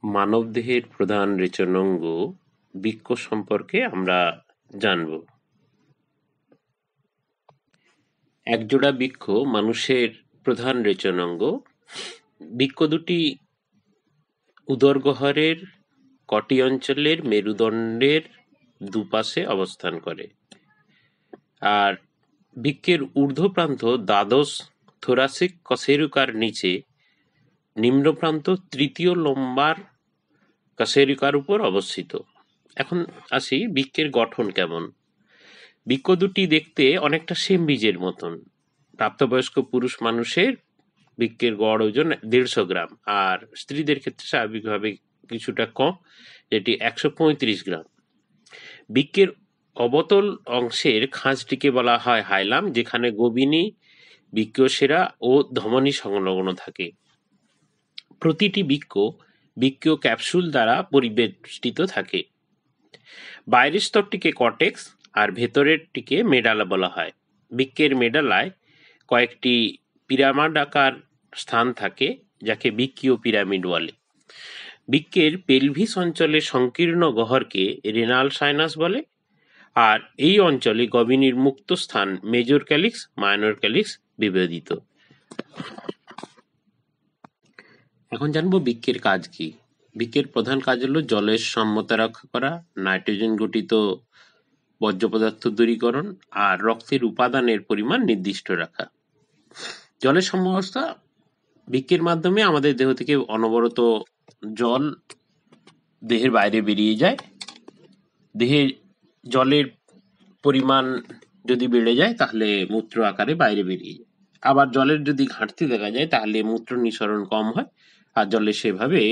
মানবদেহের প্রধান রেচনাঙ্গ বৃক্ক সম্পর্কে আমরা জানব। একজোড়া বৃক্ক মানুষের প্রধান রেচনাঙ্গ। বৃক্ক দুটি উদরগহ্বরের কটি অঞ্চলের মেরুদণ্ডের দুপাশে অবস্থান করে, আর বৃক্কের ঊর্ধ্ব প্রান্ত দ্বাদশ থোরাসিক কশেরুকার নিচে, নিম্ন প্রান্ত তৃতীয় লম্বার কশেরুকার উপর অবস্থিত। এখন আসি বৃক্কের গঠন কেমন। বৃক্ক দুটি দেখতে অনেকটা সেম বীজের মতন। প্রাপ্তবয়স্ক পুরুষ মানুষের বৃক্কের গড় ওজন 150 গ্রাম, আর স্ত্রীদের ক্ষেত্রে স্বাভাবিকভাবে কিছুটা কম, যেটি 135 গ্রাম। বৃক্কের অবতল অংশের খাঁজটিকে বলা হয় হাইলাম, যেখানে গোবিনী, বৃক্কশিরা ও ধমনী সংলগ্ন থাকে। প্রতিটি বৃক্কীয় ক্যাপসুল দ্বারা পরিবেষ্টিত থাকে। বাইরের স্তরটিকে কর্টেক্স আর ভেতরেরটিকে মেডালা বলা হয়। বৃক্কের মেডালায় কয়েকটি পিরামিডাকার স্থান থাকে, যাকে বৃক্কীয় পিরামিড বলে। বৃক্কের পেলভিস অঞ্চলের সংকীর্ণ গহ্বরকে রেনাল সাইনাস বলে, আর এই অঞ্চলে গভীর মুক্ত স্থান মেজর ক্যালিক্স, মাইনর ক্যালিক্স বিভাজিত। এখন জানবো বৃক্কের কাজ কি। বৃক্কের প্রধান কাজ হলো জলের সাম্যতা রক্ষা করা, নাইট্রোজেন গঠিত বর্জ্য পদার্থ দূরীকরণ, আর রক্তের উপাদানের পরিমাণ নির্দিষ্ট রাখা। জলের সাম্যাবস্থা, বৃক্কের মাধ্যমে আমাদের দেহ থেকে অনবরত জল দেহের বাইরে বেরিয়ে যায়। দেহে জলের পরিমাণ যদি বেড়ে যায় তাহলে মূত্র আকারে বাইরে বেরিয়ে যায়। আবার জলের যদি ঘাটতি দেখা যায় তাহলে মূত্র নিঃসরণ কম হয়, আর জলে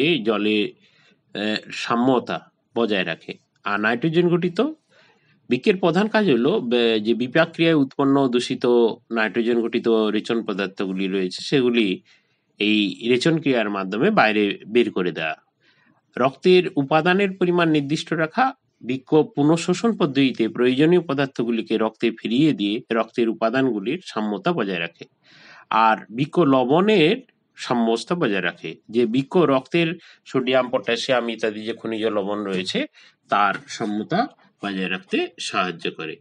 সাম্যতা বজায় রাখে। আর নাইট্রোজেন গঠিত বৃক্কের প্রধান কাজ হলো যে বিপাক ক্রিয়ায় উৎপন্ন দূষিত নাইট্রোজেন গঠিত রেচন পদার্থগুলি রয়েছে, সেগুলি এই রেচন ক্রিয়ার মাধ্যমে বাইরে বের করে দেওয়া। রক্তের উপাদানের পরিমাণ নির্দিষ্ট রাখা, বৃক্ক পুনঃশোষণ পদ্ধতিতে প্রয়োজনীয় পদার্থগুলিকে রক্তে ফিরিয়ে দিয়ে রক্তের উপাদানগুলির সাম্যতা বজায় রাখে। আর বৃক্ক লবণের সাম্যাবস্থা বজায় রাখে, যে বৃক্ক রক্তের সোডিয়াম, পটাশিয়াম ইত্যাদি যে খনিজ লবণ রয়েছে তার সাম্যতা বজায় রাখতে সাহায্য করে।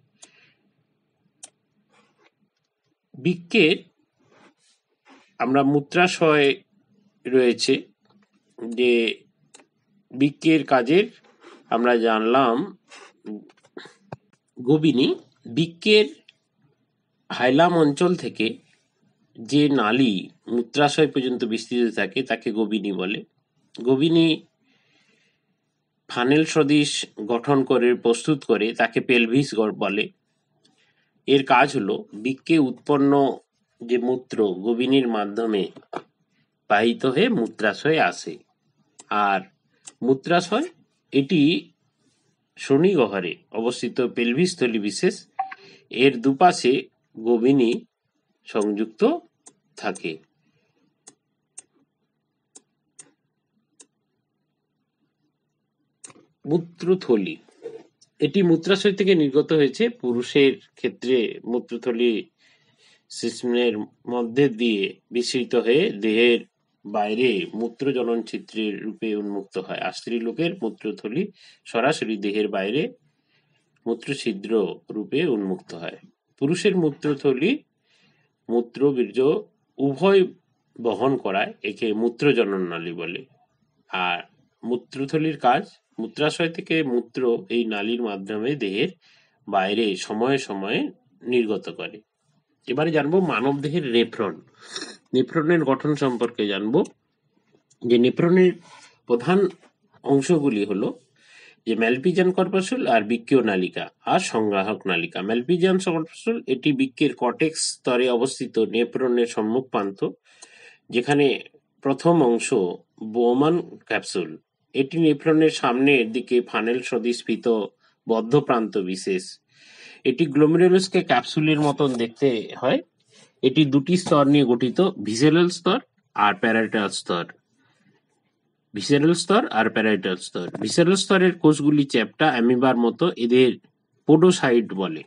বৃক্কের আমরা মূত্রাশয় রয়েছে, যে বৃক্কের কাজের আমরা জানলাম। গোবিনী, বৃক্কের হাইলাম অঞ্চল থেকে যে নালী মূত্রাশয় পর্যন্ত বিস্তৃত থাকে তাকে গোবিনী বলে। গোবিনী ফানেল সদৃশ গঠন করে প্রস্তুত করে তাকে পেলভিস বলে। এর কাজ হলো বৃক্কে উৎপন্ন যে মূত্র গোবিনীর মাধ্যমে বাহিত হয়ে মূত্রাশয়ে আসে, আর মূত্রাশয় এটি শনিগহ্বরে অবস্থিত পেলভিস থলি বিশেষ, এর দুপাশে গোবিনী সংযুক্ত থাকে। মূত্রথলি, এটি মূত্রাশয় থেকে নির্গত হয়েছে। পুরুষের ক্ষেত্রে মূত্রথলি সিস্টেমের মধ্যে দিয়ে বিস্তৃত হয়ে দেহের বাইরে মূত্রজনন ছিদ্রের রূপে উন্মুক্ত হয়, আর স্ত্রী লোকের মূত্রথলি সরাসরি দেহের বাইরে মূত্রছিদ্র রূপে উন্মুক্ত হয়। পুরুষের মূত্রথলি মূত্র বীর্য উভয় বহন করায়, একে মূত্রজনন নালী বলে। আর মূত্রথলির কাজ, মূত্রাশয় থেকে মূত্র এই নালীর মাধ্যমে দেহের বাইরে সময়ে সময়ে নির্গত করে। এবারে জানবো মানব দেহের নেফ্রন। নেফ্রনের গঠন সম্পর্কে জানবো, যে নেফ্রনের প্রধান অংশগুলি হলো যে ম্যালপিজিয়ান কর্পাসুল আর বৃক্কীয় নালিকা আর সংগ্রাহক নালিকা। ম্যালপিজিয়ান কর্পাসুল এটি বৃক্কের কর্টেক্স স্তরে অবস্থিত নেফ্রনের সম্মুখ প্রান্ত, যেখানে প্রথম অংশ বোমান ক্যাপসুল। এটি নেফ্রনের সামনের দিকে ফানেল সদৃশ ফিত বদ্ধ প্রান্ত বিশেষ। এটি গ্লোমেরুলাসকে ক্যাপসুলের মতন দেখতে হয়। এটি দুটি স্তর নিয়ে গঠিত, ভিসেরাল স্তর আর প্যারাইটাল স্তর। ভিসেরাল স্তরের কোষগুলি চ্যাপ্টা অ্যামিবার মতো, এদের পোডোসাইট বলে।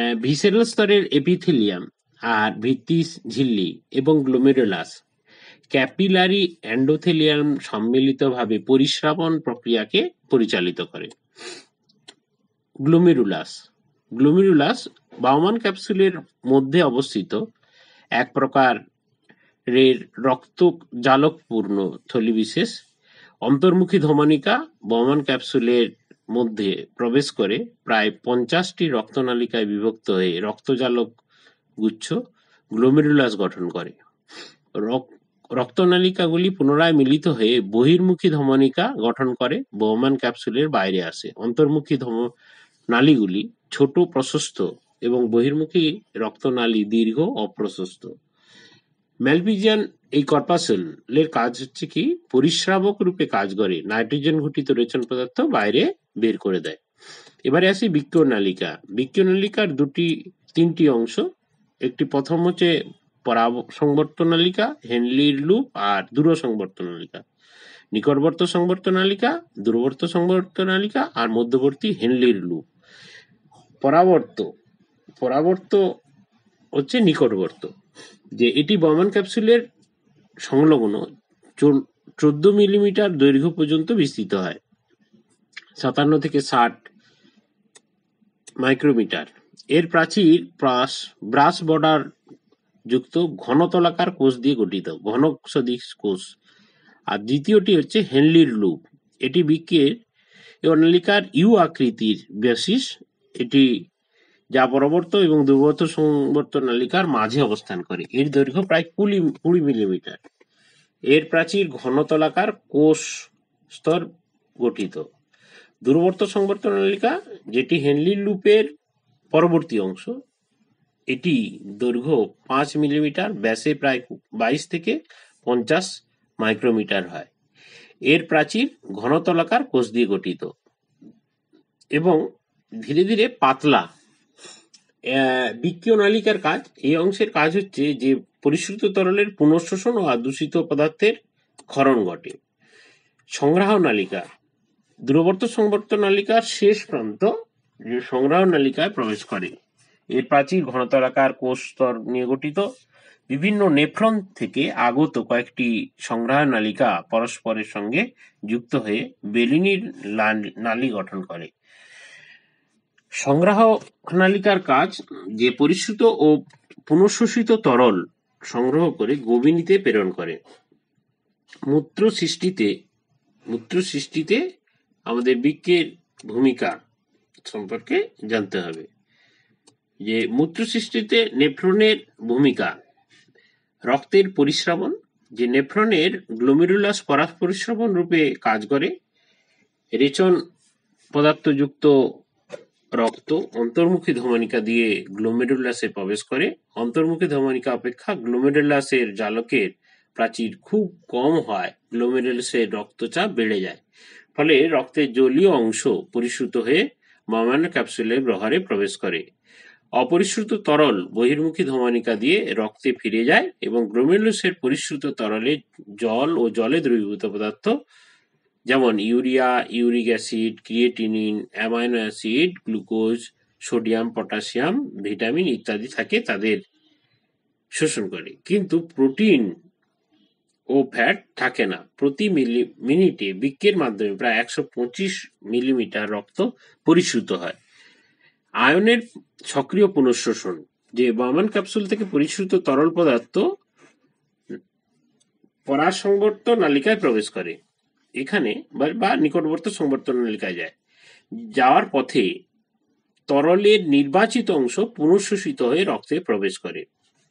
ভিসেরাল স্তরের এপিথেলিয়াম আর ভিত্তি ঝিল্লি এবং গ্লোমেরুলাস ক্যাপিলারি এন্ডোথেলিয়াম সম্মিলিতভাবে পরিস্রাবন প্রক্রিয়াকে পরিচালিত করে। গ্লোমেরুলাস গ্লোমেরুলাস বাউমান ক্যাপসুলের মধ্যে অবস্থিত এক প্রকারের রক্তজালকপূর্ণ থলিবিশেষ। অন্তর্মুখী ধমনিকা বাউমান ক্যাপসুলের মধ্যে প্রবেশ করে প্রায় 50টি রক্তনালিকায় বিভক্ত হয়ে রক্তজালক গুচ্ছ গ্লোমেরুলাস গঠন করে। রক্তনালিকাগুলি পুনরায় মিলিত হয়ে বহির্মুখী ধমনিকা গঠন করে বাউমান ক্যাপসুলের বাইরে আসে। অন্তর্মুখী নালীগুলি ছোট, প্রশস্ত এবং বহির্মুখী দীর্ঘ ও প্রশস্ত। ম্যালপিজিয়ান এই কর্পাসেলের কাজ হচ্ছে কি, পরিস্রাবক রূপে কাজ করে নাইট্রোজেন ঘটিত রেচন পদার্থ বাইরে বের করে দেয়। এবারে আসি বৃক্ক নালিকা। বৃক্ক নালিকার তিনটি অংশ। একটি প্রথম হচ্ছে পরাসংবর্ত নালিকা, হেনলির লুপ আর দূর সংবর্ত নালিকা। নিকটবর্ত সংবর্ত নালিকা, দূরবর্ত সংবর্ত নালিকা আর মধ্যবর্তী হেনলির লুপ। পরাবর্ত হচ্ছে নিকটবর্ত, যে এটি বাউমান ক্যাপসুলের সংলগ্ন 14 মিলিমিটার দৈর্ঘ্য পর্যন্ত বিস্তৃত হয়, 57 থেকে 60 মাইক্রোমিটার। এর প্রাচীর ব্রাশ বর্ডার যুক্ত ঘনতলাকার কোষ দিয়ে গঠিত, ঘনক সদৃশ কোষ। আর দ্বিতীয়টি হচ্ছে হেনলির লুপ। এটি বৃক্কের নালিকার ইউ আকৃতির বেসিস, এটি যা পরবর্ত এবং দূরবর্ত সংবর্ত নালিকার মাঝে অবস্থান করে। এর দৈর্ঘ্য প্রায় 20 মিলিমিটার। এর প্রাচীর ঘনতলাকার কোষ স্তর গঠিত। দূরবর্ত সংবর্ত নালিকা, যেটি হেনলির লুপের পরবর্তী অংশ, এটি দৈর্ঘ্য 5 মিলিমিটার, ব্যাসে প্রায় 22 থেকে 50 মাইক্রোমিটার হয়। এর প্রাচীর ঘনতলাকার কোষ দিয়ে গঠিত এবং ধীরে ধীরে পাতলা। বৃক্কীয় নালিকার কাজ, এই অংশের কাজ হচ্ছে যে পরিশ্রুত তরলের পুনঃশোষণ ও দূষিত পদার্থের ক্ষরণ ঘটে। সংগ্রাহক নালিকা, দূরবর্ত সংবর্ত নালিকার শেষ প্রান্ত যে সংগ্রাহক নালিকায় প্রবেশ করে। এর প্রাচীর ঘনতলাকার কোষ স্তর নিয়ে গঠিত। বিভিন্ন নেফ্রন থেকে আগত কয়েকটি সংগ্রাহক নালিকা পরস্পরের সঙ্গে যুক্ত হয়ে বেলিনির নালী গঠন করে। সংগ্রাহক নালিকার কাজ যে পরিশ্রুত ও পুনঃশোষিত তরল সংগ্রহ করে গোবিনীতে প্রেরণ করে। মূত্র সৃষ্টিতে আমাদের বৃক্কের ভূমিকা সম্পর্কে জানতে হবে। যে মূত্র সৃষ্টিতে নেফ্রনের ভূমিকা, রক্তের পরিস্রাবন, যে নেফ্রনের গ্লোমেরুলাস পরিস্রাবন রূপে কাজ করে। রেচন পদার্থযুক্ত রক্ত অন্তর্মুখী ধমনিকা দিয়ে গ্লোমেরুলাসে প্রবেশ করে। অন্তর্মুখী ধমনিকা অপেক্ষা গ্লোমেরুলাসের জালকের প্রাচীর খুব কম হয়, গ্লোমেরুলাসের রক্তচাপ বেড়ে যায়, ফলে রক্তের জলীয় অংশ পরিশ্রুত হয়ে বাউমান ক্যাপসুলের গ্রহারে প্রবেশ করে। অপরিশ্রুত তরল বহির্মুখী ধমনিকা দিয়ে রক্তে ফিরে যায় এবং গ্লোমেরুলাসের পরিশ্রুত তরলে জল ও জলে দ্রবীভূত পদার্থ যেমন urea, uric acid, creatinine, amino acid, glucose, sodium, potassium, vitamin ইত্যাদি থাকে, তাদের শোষণ করে। কিন্তু প্রোটিন ও ফ্যাট থাকে না। প্রতি মিনিটে বৃক্কের মাধ্যমে প্রায় 125 মিলিমিটার রক্ত পরিশ্রুত হয়। আয়নের সক্রিয় পুনঃশোষণ, যে বাউমান ক্যাপসুল থেকে পরিশ্রুত তরল পদার্থ পরাসংবর্ত নালিকায় প্রবেশ করে, এখানে বা নিকটবর্তী সংবর্ত নালিকায় যাওয়ার পথে তরলের নির্বাচিত অংশ পুনঃশোষিত হয়ে রক্তে প্রবেশ করে।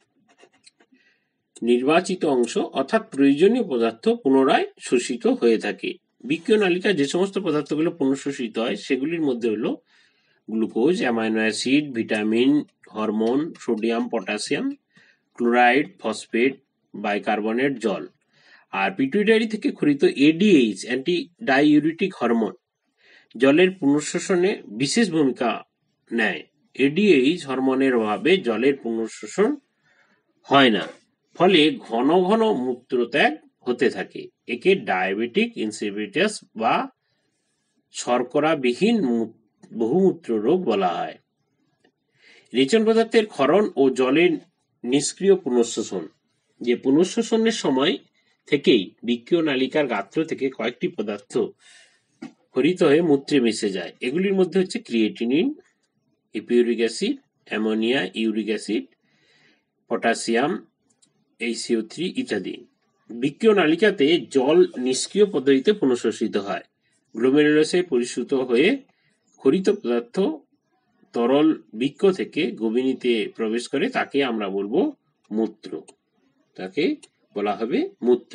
নির্বাচিত অংশ অর্থাৎ প্রয়োজনীয় পদার্থ পুনরায় শোষিত হয়ে থাকে। বৃক্কীয় নালিকায় যে সমস্ত পদার্থগুলো পুনঃশোষিত হয় সেগুলির মধ্যে হলো glucose, amino acid, vitamin, hormone, sodium, potassium, chloride, phosphate, bicarbonate, জল। আর পিটুইটারি থেকে ক্ষরিত এডিএইচ, অ্যান্টি ডাইউরেটিক হরমোন, জলের পুনঃশোষণে বিশেষ ভূমিকা নেয়। এডিএইচ হরমোনের অভাবে জলের পুনঃশোষণ হয় না, ফলে ঘন ঘন মূত্রত্যাগ হতে থাকে। একে ডায়াবেটিক ইনসিপিটাস বা শর্করাবিহীন বহুমূত্র রোগ বলা হয়। রেচন পদার্থের ক্ষরণ ও জলের নিষ্ক্রিয় পুনঃশোষণ, যে পুনঃশোষণের সময় থেকেই বৃক্কীয় নালিকার গাত্র থেকে কয়েকটি পদার্থ হরিত হয়ে মূত্রে মিশে যায়। এগুলির মধ্যে হচ্ছে creatinine, hippuric acid, ammonia, uric acid, potassium, HCO3 ইত্যাদি। বৃক্কীয় নালিকাতে জল নিষ্ক্রিয় পদ্ধতিতে পুনঃশোষিত হয়। গ্লোমেরুলাসে পরিশ্রুত হয়ে হরিত পদার্থ তরল বৃক্ক থেকে গভীনীতে প্রবেশ করে, তাকে আমরা বলবো মূত্র। তাকে বলা হবে মূত্র।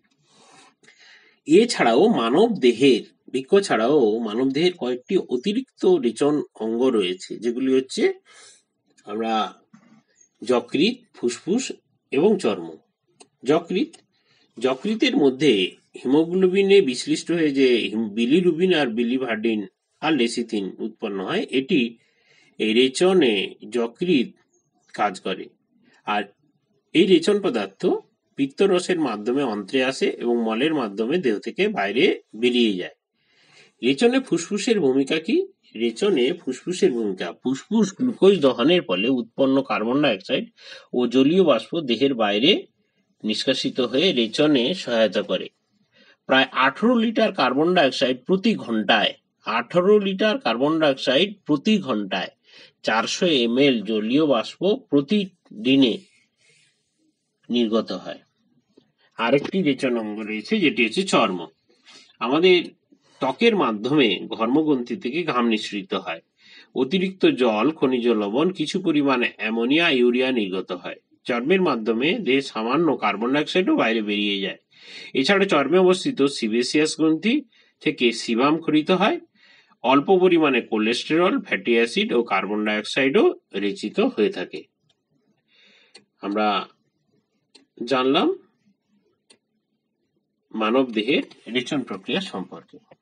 এছাড়াও মানব দেহের বৃক্ক ছাড়াও মানব দেহের কয়েকটি অতিরিক্ত রেচন অঙ্গ রয়েছে, যেগুলি হচ্ছে আমরা যকৃৎ, ফুসফুস এবং চর্ম। যকৃতের মধ্যে হিমোগ্লোবিনে বিশ্লিষ্ট হয়ে যে বিলিরুবিন আর বিলিভার্ডিন আর লেসিথিন উৎপন্ন হয়, এটি এই রেচনে যকৃৎ কাজ করে। আর এই রেচন পদার্থ পিত্তরসের মাধ্যমে অন্ত্রে আসে এবং মলের মাধ্যমে দেহ থেকে বাইরে বেরিয়ে যায়। রেচনে ফুসফুসের ভূমিকা কি? রেচনে ফুসফুসের ভূমিকা, ফুসফুস গ্লুকোজ দহনের ফলে উৎপন্ন কার্বন ডাই অক্সাইড ও জলীয় বাষ্প দেহের বাইরে নিষ্কাশিত হয়ে রেচনে সহায়তা করে। প্রায় 18 লিটার কার্বন ডাই অক্সাইড প্রতি ঘন্টায় 400 ml জলীয় বাষ্প প্রতিদিনে নির্গত হয়। আরেকটি রেচন অঙ্গ রয়েছে, যেটি হচ্ছে চর্ম। আমাদের ত্বকের মাধ্যমে ঘর্মগ্রন্থি থেকে ঘাম নিঃসৃত হয়। অতিরিক্ত জল, খনিজ লবণ, কিছু পরিমাণে অ্যামোনিয়া, ইউরিয়া নির্গত হয়। চর্মের মাধ্যমে দেহে সামান্য কার্বন ডাই অক্সাইডও বাইরে বেরিয়ে যায়। এছাড়া চর্মে অবস্থিত সিবেসিয়াস গ্রন্থি থেকে সিবাম ক্ষরিত হয়। অল্প পরিমাণে কোলেস্টেরল, ফ্যাটি অ্যাসিড ও কার্বন ডাই অক্সাইডও রেচিত হয়ে থাকে। আমরা জানলাম মানব দেহের রেচন প্রক্রিয়া সম্পর্কে।